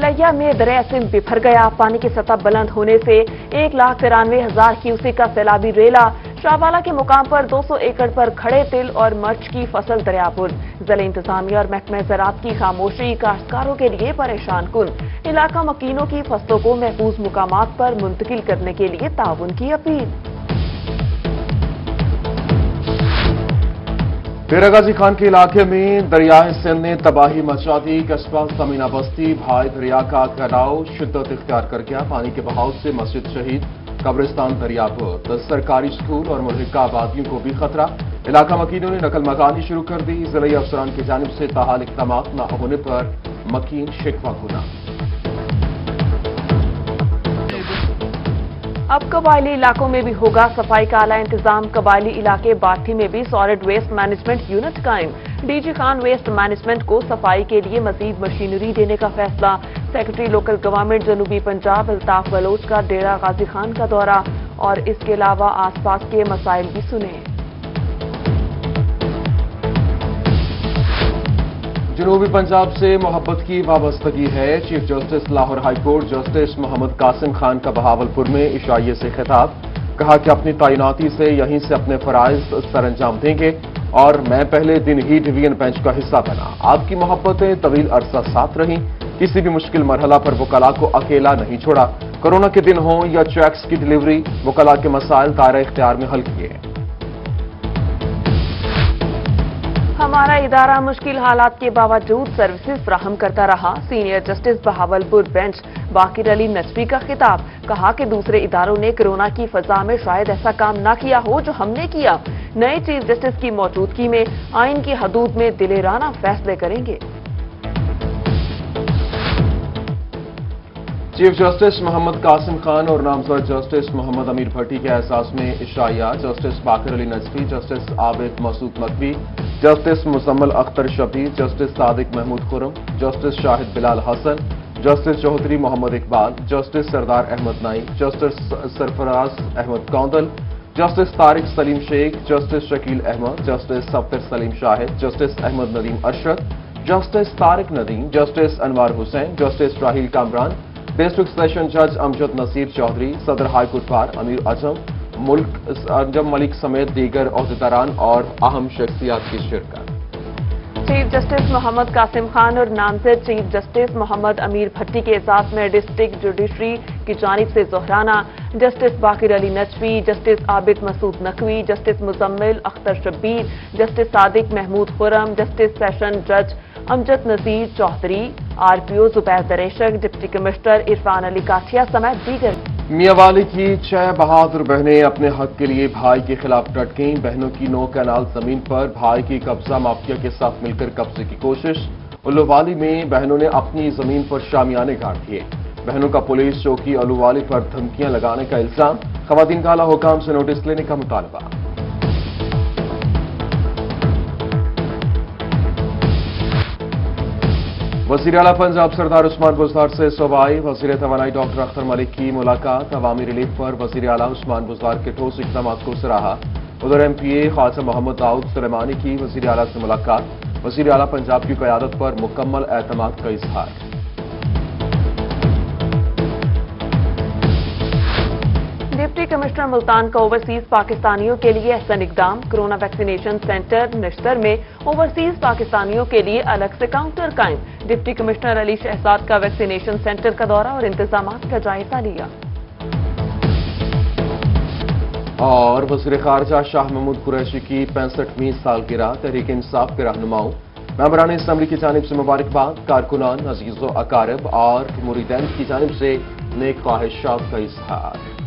लैया में दरिया सिंध बिफर गया। पानी की सतह बुलंद होने से 1,93,000 क्यूसेक का सैलाबी रेला। शाहवाला के मुकाम पर 200 एकड़ पर खड़े तिल और मर्च की फसल दरियापुर। जिला इंतजामिया और महकमे ज़राअत की खामोशी काश्तकारों के लिए परेशान कुन। इलाका मकीनों की फसलों को महफूज मुकामात पर मुंतकिल करने के लिए ताउन की अपील। डेरा गाजी खान के इलाके में दरियाए सिंध ने तबाही मचा दी। कस्बा समीना बस्ती भाई दरिया का कटाव शिद्दत इख्तियार कर गया। पानी के बहाव से मस्जिद शहीद, कब्रिस्तान दरियापुर, 10 सरकारी स्कूल और मुल्हिका आबादियों को भी खतरा। इलाका मकीनों ने नकल मकानी शुरू कर दी। जिला अफसरान की जानिब से ताहाल इक़दामात न होने पर मकीन शिकवा गुना। अब कबायली इलाकों में भी होगा सफाई का आला इंतजाम। कबायली इलाके बाठी में भी सॉलिड वेस्ट मैनेजमेंट यूनिट कायम। डीजी खान वेस्ट मैनेजमेंट को सफाई के लिए मजीद मशीनरी देने का फैसला। सेक्रेटरी लोकल गवर्नमेंट जनूबी पंजाब अल्ताफ बलोच का डेरा गाजी खान का दौरा और इसके अलावा आसपास के मसाइल भी सुने। जनूबी पंजाब से मोहब्बत की वाबस्तगी है। Chief justice Lahore high court justice Mohammad Qasim Khan का बहावलपुर में इशाइये से खिताब। कहा कि अपनी तैनाती से यहीं से अपने फराइज सरअंजाम देंगे और मैं पहले दिन ही डिवीजन बेंच का हिस्सा बना। आपकी मोहब्बतें तवील अरसा साथ रहीं। किसी भी मुश्किल मरहला पर वकला को अकेला नहीं छोड़ा। कोरोना के दिन हों या चेक्स की डिलीवरी, वकला के मसाइल दायरा इख्तियार में हल किए। हमारा इदारा मुश्किल हालात के बावजूद सर्विसेज फ्राहम करता रहा। Senior justice Bahawalpur bench Baqir Ali Najafi का खिताब। कहा कि दूसरे इदारों ने कोरोना की फजा में शायद ऐसा काम ना किया हो जो हमने किया। नए चीफ जस्टिस की मौजूदगी में आइन की हदूद में दिलेराना फैसले करेंगे। चीफ जस्टिस मोहम्मद कासिम खान और नामजद जस्टिस मोहम्मद अमीर भट्टी के एहसास में इशाया। Justice Baqir Ali Najafi, justice Abid Masood Naqvi, justice Muzammil Akhtar Shabbir, justice Sadiq Mahmood Khurram, justice Shahid Bilal Hassan, justice Chaudhry Mohammad Iqbal, justice Sardar Ahmad Nai, justice Sarfraz Ahmad Kondal, justice Tariq Saleem Sheikh, justice Shakeel Ahmad, justice Safdar Saleem Shahid, justice Ahmad Nadeem Arshad, justice Tariq Nadeem, justice अनवार Hussain, justice Raheel Kamran, district session जज अमजद नसीर चौधरी, सदर हाईकोर्ट बार अमीर आजम मुल्क अंजम मलिक समेत दीगर ओहदेदारान और अहम शख्सियात की शिरकत। चीफ जस्टिस मोहम्मद कासिम खान और नामजद चीफ जस्टिस मोहम्मद अमीर भट्टी के एजाज में डिस्ट्रिक्ट जुडिशरी की जानिब से जोहराना। Justice Baqir Ali Najafi, justice Abid Masood Naqvi, justice Muzammil Akhtar Shabbir, justice Sadiq Mahmood Khurram, justice session जज Amjad Naseer Chaudhry, RPO Zubair Dreshak, deputy commissioner Irfan Ali Kathia समेत दीगर। मियांवाली की 6 बहादुर बहनें अपने हक के लिए भाई के खिलाफ डट गईं। बहनों की 9 कैनाल जमीन पर भाई की कब्जा माफिया के साथ मिलकर कब्जे की कोशिश। उल्लूवाली में बहनों ने अपनी जमीन पर शामियाने गाड़ दिए। बहनों का पुलिस चौकी उल्लूवाली पर धमकियां लगाने का इल्जाम। खवातीन का आला हुकाम से नोटिस लेने का मुतालबा। वज़ीर आला पंजाब सरदार उस्मान बुज़दार से सूबाई वज़ीर तवानाई डॉक्टर अख्तर मलिक की मुलाकात। अवामी रिलीफ पर वज़ीर आला उस्मान बुज़दार के ठोस इक़दामात को सराहा। उधर एमपीए ख्वाजा मोहम्मद दाऊद सुलेमानी की वज़ीर आला से मुलाकात। वज़ीर आला पंजाब की क़यादत पर मुकम्मल एतमाद का इजहार। डिप्टी कमिश्नर मुल्तान का ओवरसीज पाकिस्तानियों के लिए अहसन इकदाम। कोरोना वैक्सीनेशन सेंटर निश्तर में ओवरसीज पाकिस्तानियों के लिए अलग से काउंटर कायम। डिप्टी कमिश्नर अली शहजाद का वैक्सीनेशन सेंटर का दौरा और इंतजामात का जायजा लिया। और वज़ीर ख़ारजा शाह महमूद कुरैशी की 65वीं सालगिरह। तहरीक इंसाफ के रहनुमाओं मेंबरान असम्बली की जानिब से मुबारकबाद। कारकुनान, अजीज़ो अकारब और मुरीदैन की जानिब से नेक ख्वाहिशात का इजहार।